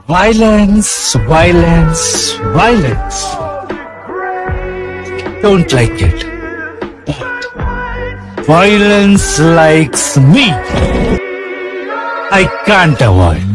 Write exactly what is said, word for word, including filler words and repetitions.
Violence, violence, violence. Don't like it. But violence likes me. I can't avoid.